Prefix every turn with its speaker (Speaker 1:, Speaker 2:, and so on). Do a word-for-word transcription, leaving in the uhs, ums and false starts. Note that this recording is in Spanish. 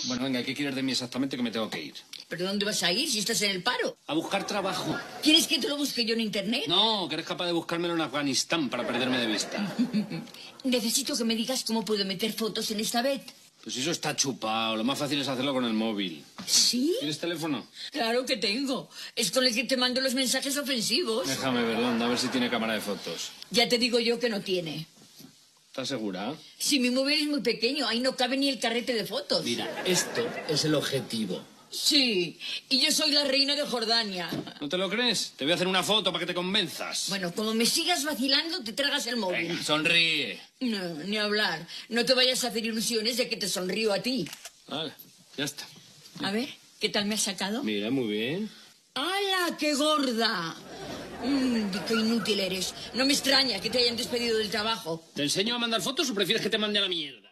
Speaker 1: Bueno, venga, ¿qué quieres de mí exactamente? Que me tengo que ir.
Speaker 2: ¿Pero dónde vas a ir si estás en el paro?
Speaker 1: A buscar trabajo.
Speaker 2: ¿Quieres que te lo busque yo en internet?
Speaker 1: No, que eres capaz de buscármelo en Afganistán para perderme de vista.
Speaker 2: Necesito que me digas cómo puedo meter fotos en esta vez.
Speaker 1: Pues eso está chupado. Lo más fácil es hacerlo con el móvil.
Speaker 2: ¿Sí?
Speaker 1: ¿Tienes teléfono?
Speaker 2: Claro que tengo. Es con el que te mando los mensajes ofensivos.
Speaker 1: Déjame verlo, anda, a ver si tiene cámara de fotos.
Speaker 2: Ya te digo yo que no tiene.
Speaker 1: ¿Estás segura?
Speaker 2: Si mi móvil es muy pequeño, ahí no cabe ni el carrete de fotos.
Speaker 1: Mira, esto es el objetivo.
Speaker 2: Sí, y yo soy la reina de Jordania.
Speaker 1: ¿No te lo crees? Te voy a hacer una foto para que te convenzas.
Speaker 2: Bueno, como me sigas vacilando, te tragas el móvil.
Speaker 1: Venga, sonríe.
Speaker 2: No, ni hablar. No te vayas a hacer ilusiones de que te sonrío a ti.
Speaker 1: Vale, ya está.
Speaker 2: A ver, ¿qué tal me has sacado?
Speaker 1: Mira, muy bien.
Speaker 2: ¡Hala, qué gorda! Mmm, qué inútil eres. No me extraña que te hayan despedido del trabajo.
Speaker 1: ¿Te enseño a mandar fotos o prefieres que te mande a la mierda?